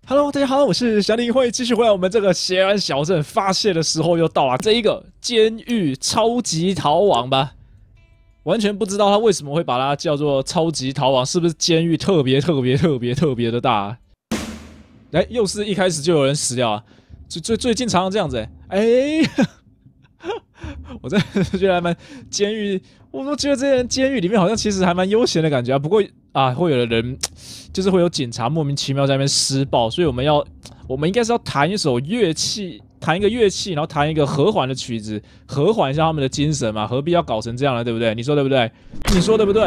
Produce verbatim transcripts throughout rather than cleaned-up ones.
Hello， 大家好，我是小林会继续回来我们这个血安小镇，发泄的时候又到了。这一个监狱超级逃亡吧，完全不知道他为什么会把它叫做超级逃亡，是不是监狱特别特别特别特别的大、啊？哎，又是一开始就有人死掉啊！最最最近常常这样子、欸，哎、欸，我真的觉得还蛮监狱，我都觉得这些人监狱里面好像其实还蛮悠闲的感觉啊。不过啊，会有的人。就是会有警察莫名其妙在那边施暴，所以我们要，我们应该是要弹一首乐器，弹一个乐器，然后弹一个和缓的曲子，和缓一下他们的精神嘛，何必要搞成这样呢？对不对？你说对不对？你说对不对？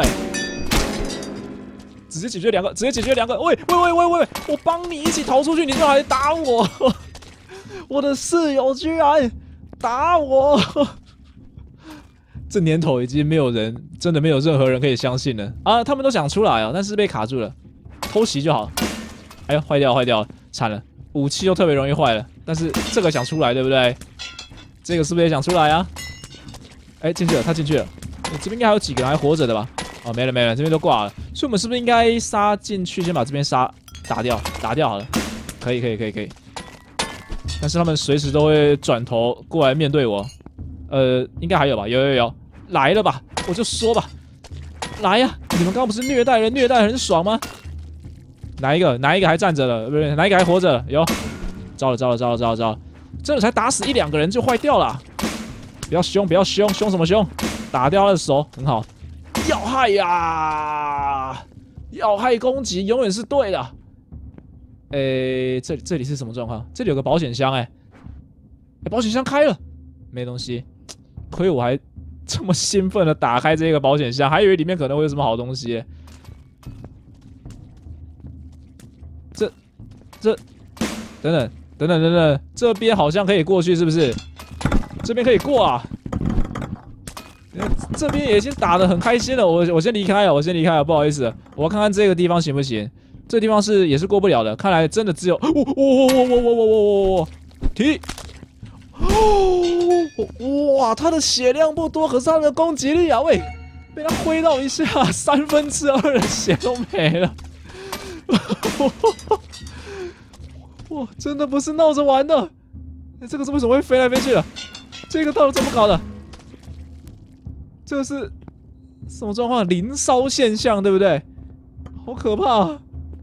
直接解决两个，直接解决两个。喂喂喂喂喂，我帮你一起逃出去，你就来打我！我的室友居然打我！这年头已经没有人，真的没有任何人可以相信了啊！他们都想出来啊，但是被卡住了。偷袭就好，哎呦，坏掉坏掉，惨了！武器又特别容易坏了，但是这个想出来，对不对？这个是不是也想出来啊？哎，进去了，他进去了。这边应该还有几个人还活着的吧？哦，没了没了，这边都挂了。所以我们是不是应该杀进去，先把这边杀打掉，打掉好了？可以可以可以可以。但是他们随时都会转头过来面对我。呃，应该还有吧？有有有，来了吧？我就说吧，来呀！你们刚刚不是虐待人，虐待很爽吗？哪一个？哪一个还站着了？不是，哪一个还活着了？有，糟了糟了糟了糟了糟了！这才打死一两个人就坏掉了。不要凶，不要凶，凶什么凶？打掉他的手，很好。要害呀！要害攻击永远是对的。诶，这这里是什么状况？这里有个保险箱、欸，哎，保险箱开了，没东西。亏我还这么兴奋的打开这个保险箱，还以为里面可能会有什么好东西、欸。这、这，等等等等等等，这边好像可以过去，是不是？这边可以过啊！这边也已经打得很开心了，我我先离开了，我先离开了，不好意思，我要看看这个地方行不行？这个地方是也是过不了的，看来真的只有，我我我我我我我我我踢，哦，哇，他的血量不多，可是他的攻击力啊，喂，被他挥到一下，三分之二的血都没了。哇，真的不是闹着玩的！欸、这个是为什么会飞来飞去的？这个到底怎么搞的？这个是什么状况？零烧现象，对不对？好可怕、啊！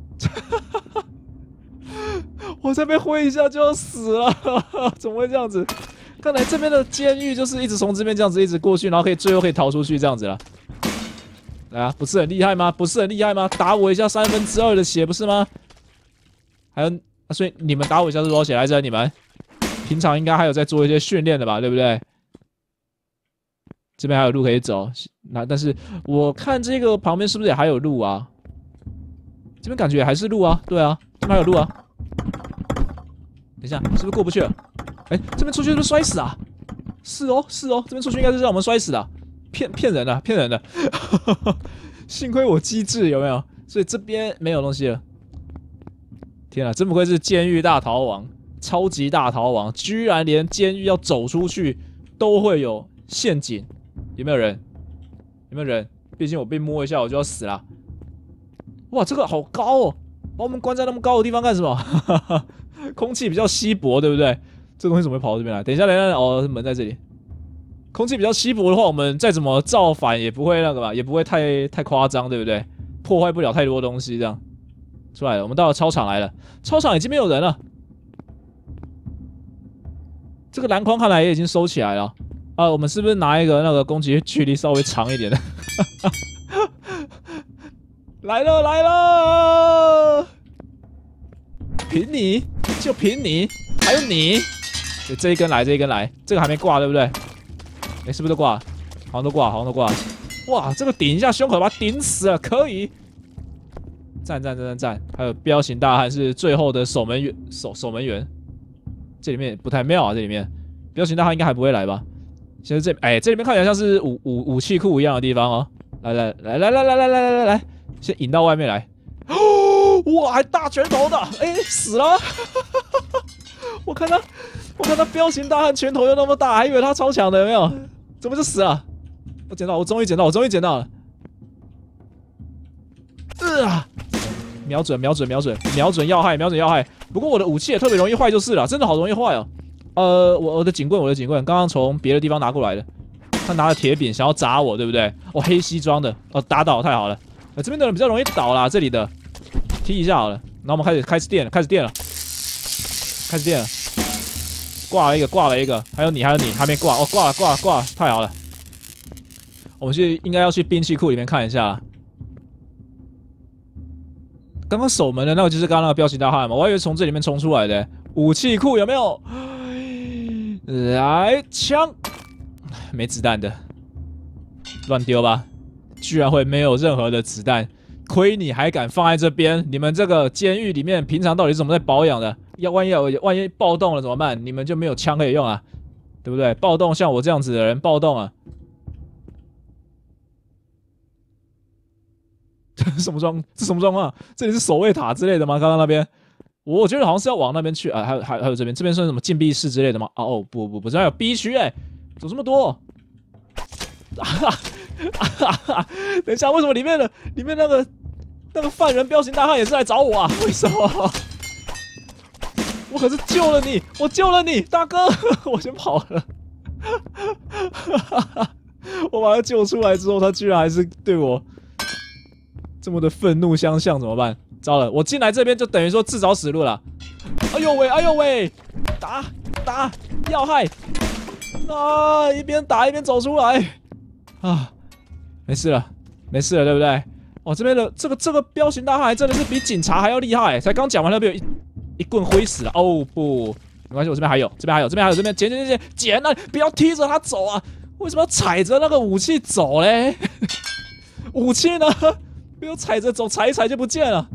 我再被挥一下就要死了，怎么会这样子？看来这边的监狱就是一直从这边这样子一直过去，然后可以最后可以逃出去这样子了。来啊，不是很厉害吗？不是很厉害吗？打我一下三分之二的血，不是吗？还有、啊，所以你们打我一下是多少血来着？你们平常应该还有在做一些训练的吧，对不对？这边还有路可以走，那但是我看这个旁边是不是也还有路啊？这边感觉也还是路啊，对啊，这边还有路啊。等一下，是不是过不去了？哎、欸，这边出去是不是摔死啊？是哦，是哦，这边出去应该是让我们摔死的、啊。骗骗人的、啊，骗人的！幸亏我机智，有没有？所以这边没有东西了。天啊，真不愧是监狱大逃亡，超级大逃亡，居然连监狱要走出去都会有陷阱。有没有人？有没有人？毕竟我被摸一下我就要死了。哇，这个好高哦！把我们关在那么高的地方干什么？空气比较稀薄，对不对？这东西怎么会跑到这边来？等一下，等一下，哦，门在这里。空气比较稀薄的话，我们再怎么造反也不会那个吧，也不会太太夸张，对不对？破坏不了太多东西，这样出来了。我们到了操场来了，操场已经没有人了。这个篮筐看来也已经收起来了啊。我们是不是拿一个那个攻击距离稍微长一点的？来了来了！凭你就凭你，还有你，对，这一根来，这一根来，这个还没挂，对不对？哎、欸，是不是都挂了？好像都挂了，好像都挂了。哇，这个顶一下胸口把他顶死了，可以！赞赞赞赞赞！还有彪形大汉是最后的守门员，守守门员。这里面不太妙啊，这里面彪形大汉应该还不会来吧？现在这哎、欸，这里面看起来像是武武武器库一样的地方哦。来来来来来来来来来来，先引到外面来。哦，哇，还大拳头的，哎、欸，死了！我看他。我看他彪形大汉拳头又那么大，还以为他超强的，有没有？怎么就死了？我捡到，我终于捡到，我终于捡到了！呃啊！瞄准，瞄准，瞄准，瞄准要害，瞄准要害！ 不过我的武器也特别容易坏就是了，真的好容易坏哦。呃，我我的警棍，我的警棍，刚刚从别的地方拿过来的。他拿着铁柄想要砸我，对不对？哦，黑西装的，哦，打倒太好了。呃，这边的人比较容易倒啦，这里的踢一下好了。然后我们开始开始电了，开始电了，开始电了。挂了一个，挂了一个，还有你，还有你还没挂，哦，挂了，挂了，挂了，太好了。我们去应该要去兵器库里面看一下啦。刚刚守门的那个就是刚刚那个彪形大汉嘛，我还以为从这里面冲出来的。武器库有没有？来枪，没子弹的，乱丢吧！居然会没有任何的子弹，亏你还敢放在这边！你们这个监狱里面平常到底是怎么在保养的？要万一有万一暴动了怎么办？你们就没有枪可以用啊，对不对？暴动像我这样子的人暴动啊！这是什么状？这什么状况？这里是守卫塔之类的吗？刚刚那边，我觉得好像是要往那边去啊。还有还有还有这边，这边算什么禁闭室之类的吗？哦哦不不不，这边有 B 区哎，怎么这么多？啊哈啊哈！等一下，为什么里面的里面那个那个犯人彪形大汉也是来找我啊？为什么？我可是救了你，我救了你，大哥，我先跑了。我把他救出来之后，他居然还是对我这么的愤怒相向，怎么办？糟了，我进来这边就等于说自找死路了。哎呦喂，哎呦喂，打打要害啊！一边打一边走出来啊！没事了，没事了，对不对？哦，这边的这个这个彪形大汉还真的是比警察还要厉害，才刚讲完他被我一一棍挥死了。哦不，没关系，我这边还有，这边还有，这边还有，这边捡捡捡捡捡啊！不要踢着他走啊！为什么要踩着那个武器走嘞？武器呢？不要踩着走，踩一踩就不见了。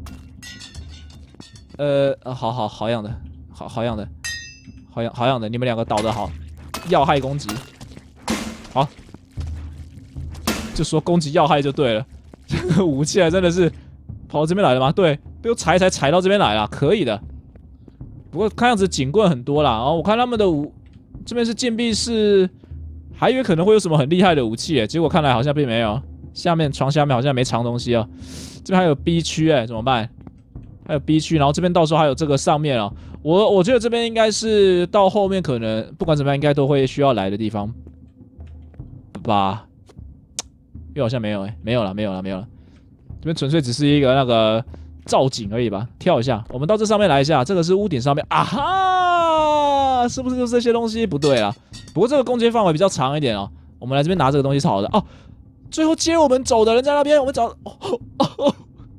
呃，好好好样的，好好样的，好样好样的，你们两个倒得好，要害攻击，好，就说攻击要害就对了。这个武器还真的是跑到这边来了吗？对，被我踩一踩踩到这边来了，可以的。不过看样子警棍很多啦，然后我看他们的武这边是禁闭室，还以为可能会有什么很厉害的武器，结果看来好像并没有。下面床下面好像没藏东西哦，这边还有 B 区哎，怎么办？还有 B 区，然后这边到时候还有这个上面哦，我我觉得这边应该是到后面可能不管怎么样，应该都会需要来的地方吧？又好像没有哎，没有了，没有了，没有了。这边纯粹只是一个那个造景而已吧。跳一下，我们到这上面来一下，这个是屋顶上面啊哈，是不是就是这些东西？不对啦，不过这个攻击范围比较长一点哦。我们来这边拿这个东西是好的哦。最后接我们走的人在那边，我们找。哦哦哦、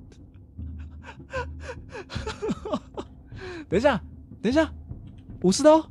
等一下，等一下，武士刀，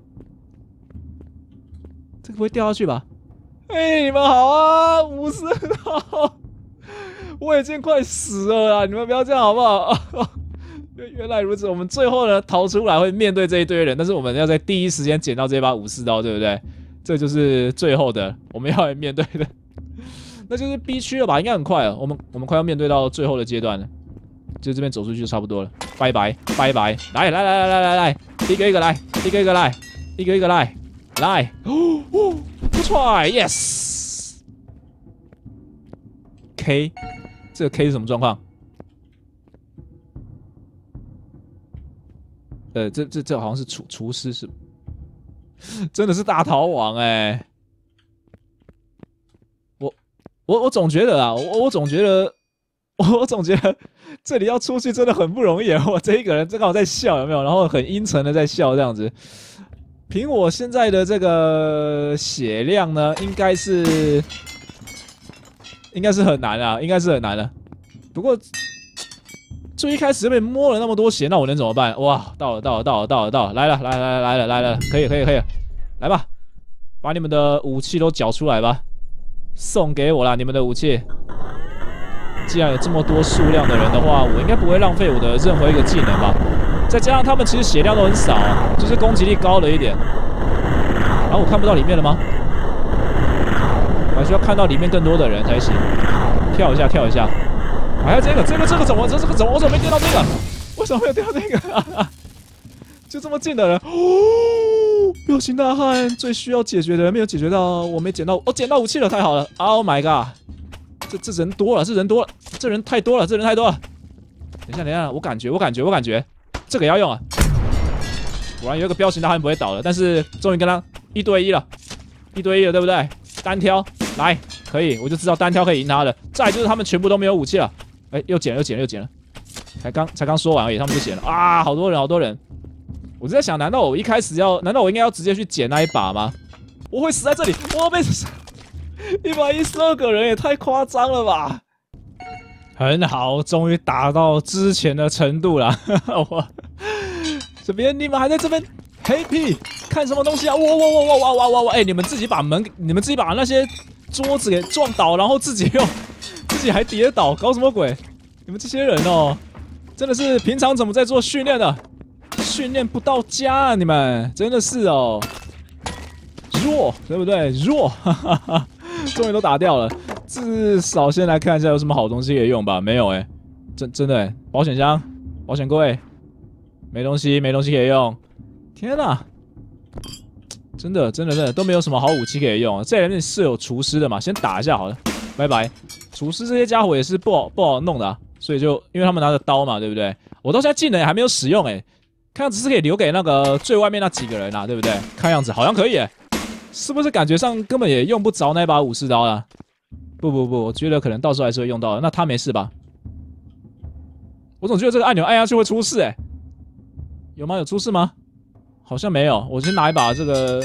这个不会掉下去吧？哎、欸，你们好啊，武士刀，我已经快死了啦，你们不要这样好不好？原来如此，我们最后呢逃出来会面对这一堆人，但是我们要在第一时间捡到这把武士刀，对不对？这就是最后的我们要来面对的。那就是 B 区了吧，应该很快了。我们我们快要面对到最后的阶段了，就这边走出去就差不多了。拜拜拜拜，来来来来来来来，一个一个来，一个一个来，一个一个来，来，哦哦，不错 ，yes。K， 这个 K 是什么状况？呃，这这这好像是厨厨师是，真的是大逃亡哎、欸。我我总觉得啊，我我总觉得，我总觉得这里要出去真的很不容易。我这一个人正好在笑，有没有？然后很阴沉的在笑这样子。凭我现在的这个血量呢，应该是应该是很难啊，应该是很难的。不过最一开始就被摸了那么多血，那我能怎么办？哇，到了到了到了到了到了，来了来来来来了来了，可以可以可以，来吧，把你们的武器都缴出来吧。送给我啦！你们的武器。既然有这么多数量的人的话，我应该不会浪费我的任何一个技能吧？再加上他们其实血量都很少、啊，就是攻击力高了一点。然后我看不到里面了吗？我还需要看到里面更多的人才行。跳一下，跳一下。还有这个，这个，这个怎么？这这个怎么？我怎么没电到这个？为什么没有电到这个？就这么近的人，哦，彪形大汉最需要解决的人没有解决到，我没捡到，我捡到武器了，太好了 ！Oh my god， 这这人多了，这人多了，这人太多了，这人太多了。等一下，等一下，我感觉，我感觉，我感觉，这个也要用啊！ 果然有一个彪形大汉不会倒了，但是终于跟他一对一了，一对一了，对不对？单挑来，可以，我就知道单挑可以赢他的。再来就是他们全部都没有武器了，哎，又捡了，又捡了，又捡了，才刚才刚说完而已，他们就捡了啊！好多人，好多人。我在想，难道我一开始要，难道我应该要直接去捡那一把吗？我会死在这里，我要被一百一十二个人也太夸张了吧！很好，终于打到之前的程度了。我这边你们还在这边 happy 看什么东西啊？哇哇哇哇哇哇哇哇！哎，你们自己把门，你们自己把那些桌子给撞倒，然后自己又自己还跌倒，搞什么鬼？你们这些人哦，真的是平常怎么在做训练的？训练不到家啊！你们真的是哦，弱对不对？弱，哈哈哈，终于都打掉了。至少先来看一下有什么好东西可以用吧。没有哎、欸，真真的哎、欸，保险箱、保险柜，没东西，没东西可以用。天哪，真的真的真的都没有什么好武器可以用。这里面是有厨师的嘛？先打一下好了，拜拜。厨师这些家伙也是不好不好弄的、啊，所以就因为他们拿着刀嘛，对不对？我到现在技能也还没有使用哎、欸。看样子是可以留给那个最外面那几个人啊，对不对？看样子好像可以耶，是不是感觉上根本也用不着那把武士刀了？不不不，我觉得可能到时候还是会用到的。那他没事吧？我总觉得这个按钮按下去会出事哎，有吗？有出事吗？好像没有。我先拿一把这个，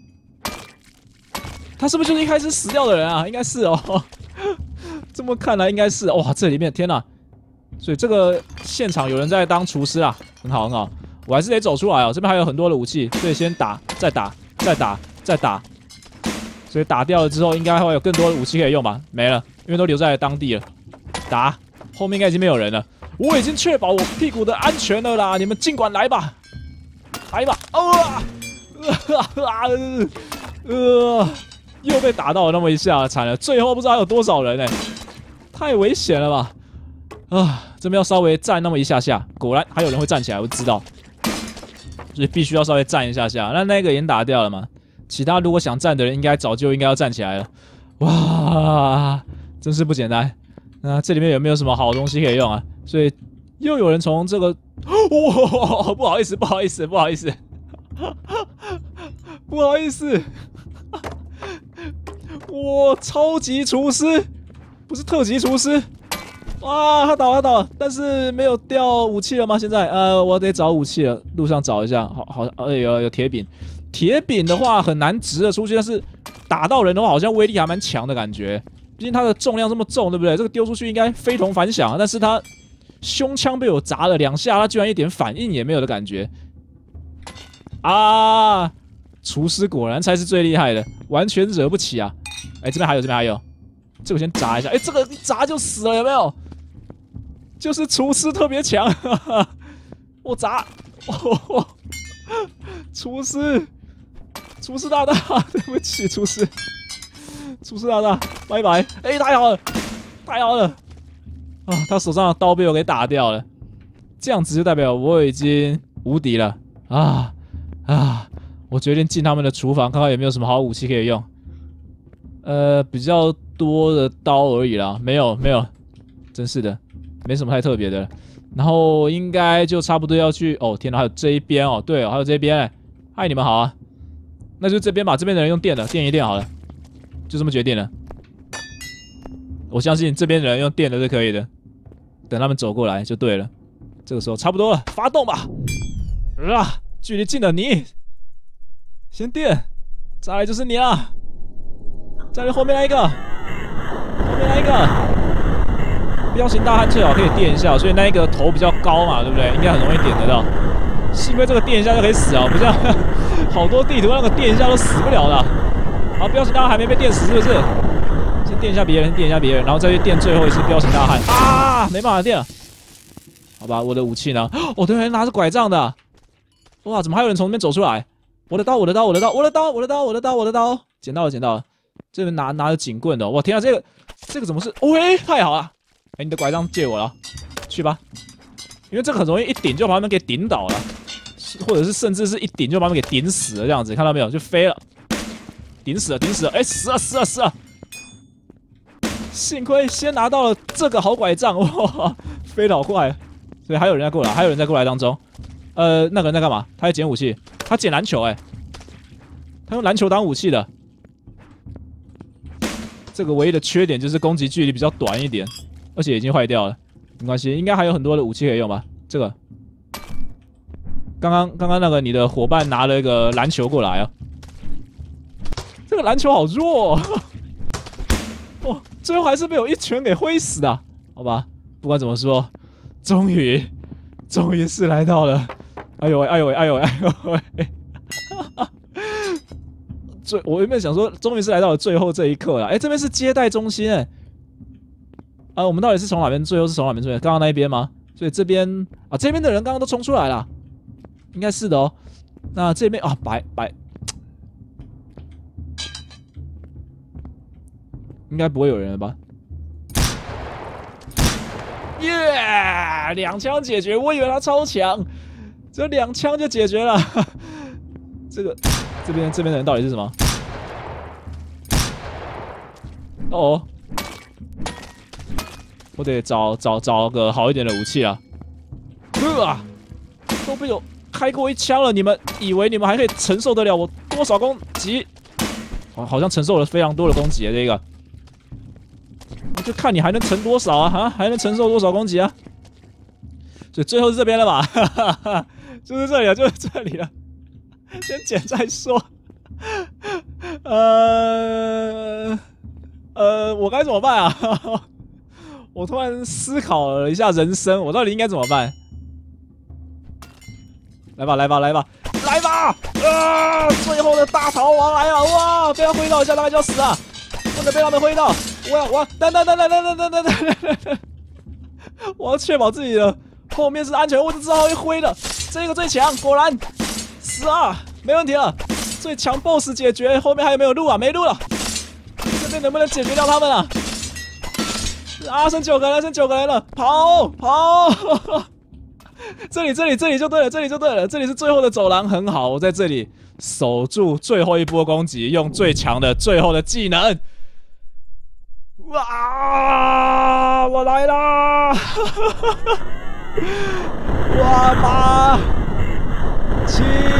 他是不是就是一开始死掉的人啊？应该是哦。这么看来应该是哇，这里面天哪！所以这个现场有人在当厨师啊，很好很好。我还是得走出来哦，这边还有很多的武器，所以先打，再打，再打，再打。所以打掉了之后，应该会有更多的武器可以用吧？没了，因为都留在当地了。打，后面应该已经没有人了。我已经确保我屁股的安全了啦，你们尽管来吧，来吧！啊，呃，呃，又被打到了那么一下，惨了！最后不知道还有多少人哎、欸，太危险了吧！啊，这边要稍微站那么一下下，果然还有人会站起来，我知道，所以必须要稍微站一下下。那那个已经打掉了嘛？其他如果想站的人，应该早就应该要站起来了。哇，真是不简单。那这里面有没有什么好东西可以用啊？所以又有人从这个，哇，不好意思，不好意思，不好意思，不好意思，哇，超级厨师，不是特级厨师。哇，他倒了，他倒了，但是没有掉武器了吗？现在，呃，我得找武器了，路上找一下。好，好，呃，有有铁饼，铁饼的话很难直的出去，但是打到人的话，好像威力还蛮强的感觉。毕竟它的重量这么重，对不对？这个丢出去应该非同凡响啊。但是他胸腔被我砸了两下，他居然一点反应也没有的感觉。啊，厨师果然才是最厉害的，完全惹不起啊！哎，这边还有，这边还有，这个先砸一下。哎，这个一砸就死了，有没有？就是厨师特别强，哈哈，我砸，哦，厨师，厨师大大，对不起，厨师，厨师大大，拜拜。哎，太好了，太好了，啊，他手上的刀被我给打掉了，这样子就代表我已经无敌了啊啊！我决定进他们的厨房，看看有没有什么好武器可以用。呃，比较多的刀而已啦，没有没有，真是的。没什么太特别的，然后应该就差不多要去哦。天哪，还有这一边哦，对哦，还有这边哎，嗨，你们好啊，那就这边吧，这边的人用电的，电一电好了，就这么决定了。我相信这边的人用电的是可以的，等他们走过来就对了。这个时候差不多了，发动吧！啊，距离近的你先电，再来就是你啦，再来后面来一个，后面来一个。彪形大汉最好可以电一下，所以那一个头比较高嘛，对不对？应该很容易点得到。幸亏这个电一下就可以死啊，不像好多地图那个电一下都死不了的。好，彪形大汉还没被电死是不是？先电一下别人，电一下别人，然后再去电最后一次彪形大汉啊，没办法电了。好吧，我的武器呢？哦，对，拿着拐杖的。哇，怎么还有人从那边走出来？我的刀，我的刀，我的刀，我的刀，我的刀，我的刀，我的刀，捡到了，捡到了。这边拿拿着警棍的，哇，天啊，这个这个怎么是？喂，太好了！哎，你的拐杖借我了，去吧。因为这个很容易一顶就把他们给顶倒了，或者是甚至是一顶就把他们给顶死了，这样子看到没有？就飞了，顶死了，顶死了，哎，死了，死了，死了！幸亏先拿到了这个好拐杖，哇，飞得好快，所以还有人在过来，还有人在过来当中。 呃，那个人在干嘛？他在捡武器，他捡篮球哎、欸，他用篮球当武器的。这个唯一的缺点就是攻击距离比较短一点，而且已经坏掉了。没关系，应该还有很多的武器可以用吧？这个，刚刚刚刚那个你的伙伴拿了一个篮球过来啊，这个篮球好弱、哦，哦，最后还是被我一拳给挥死的，好吧？不管怎么说，终于，终于是来到了。哎呦喂，哎呦喂，哎呦喂，哎呦喂！最我原本想说，终于是来到了最后这一刻了。哎，这边是接待中心哎。啊，我们到底是从哪边？最后是从哪边出来？刚刚那一边吗？所以这边啊，这边的人刚刚都冲出来了，应该是的哦。那这边啊，白白，应该不会有人了吧？耶、yeah! 两枪解决，我以为他超强。只有两枪就解决了，这个这边这边的人到底是什么？哦，我得找找找个好一点的武器啊！啊，都被我开过一枪了，你们以为你们还可以承受得了我多少攻击？哦，好像承受了非常多的攻击啊！这个，我就看你还能承多少啊？啊，还能承受多少攻击啊？所以最后是这边了吧？哈哈哈。就是这里了，就是这里了。先捡再说。呃呃，我该怎么办啊？我突然思考了一下人生，我到底应该怎么办？来吧，来吧，来吧，来吧！啊！最后的大逃亡来了！哇！被他挥到一下，大概就要死了，不能被他们挥到！我要，我要，等等等等等等等等等等！我要确保自己的后面是安全，我就知道会挥的。这个最强，果然十二没问题了。最强 BOSS 解决，后面还有没有路啊？没路了。这边能不能解决掉他们啊？啊，剩九个人，剩九个人了，跑跑！这里这里这里就对了，这里就对了，这里是最后的走廊，很好，我在这里守住最后一波攻击，用最强的最后的技能。哇！我来啦！哇，八、七、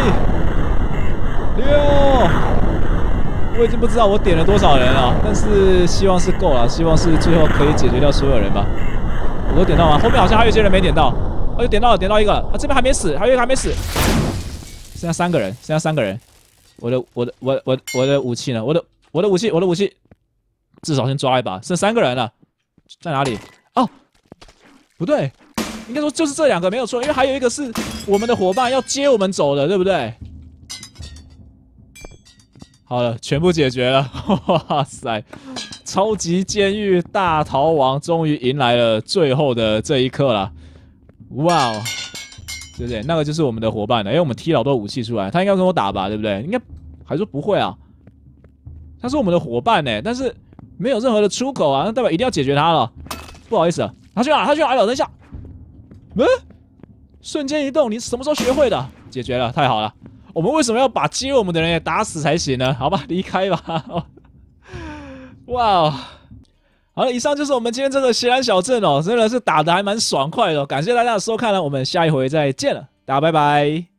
六，我已经不知道我点了多少人了，但是希望是够了，希望是最后可以解决掉所有人吧。我都点到吗？后面好像还有一些人没点到，哦，点到了，点到一个了，啊，这边还没死，还有一个还没死，剩下三个人，剩下三个人。我的我的我我我的武器呢？我的我的武器我的武器，至少先抓一把，剩三个人了，在哪里？哦，不对。应该说就是这两个没有错，因为还有一个是我们的伙伴要接我们走的，对不对？好了，全部解决了，哇塞！超级监狱大逃亡终于迎来了最后的这一刻了，哇哦！对不对？那个就是我们的伙伴了，因为我们踢了好多武器出来，他应该跟我打吧，对不对？应该还说不会啊，他是我们的伙伴呢，但是没有任何的出口啊，那代表一定要解决他了。不好意思啊，他去哪？他去哪了？等一下。嗯，瞬间移动，你什么时候学会的？解决了，太好了。我们为什么要把接我们的人也打死才行呢？好吧，离开吧。哇哦，好了，以上就是我们今天这个斜蓝小镇哦，真的是打得还蛮爽快的、哦。感谢大家的收看了，我们下一回再见了，大家拜拜。